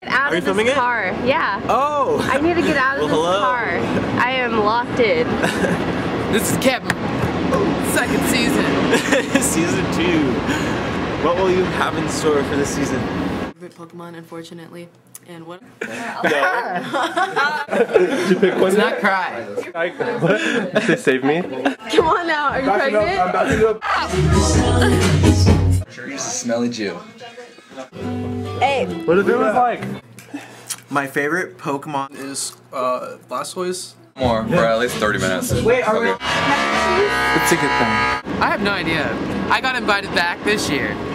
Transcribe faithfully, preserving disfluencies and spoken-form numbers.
Get out Are of you filming this it? car. Yeah. Oh! I need to get out of Well, this hello. car. I am locked in. This is Kevin. Second season. Season two. What will you have in store for this season? Favorite Pokemon, unfortunately. And what? Did you pick one? Let's not cry. What? Did they save me? Come on now. Are you pregnant? I'm backing up. You're just a smelly Jew. Hey. What does it look like? My favorite Pokemon Is uh Blastoise? More for at least thirty minutes. Wait, are we? It's a good thing. I have no idea. I got invited back this year.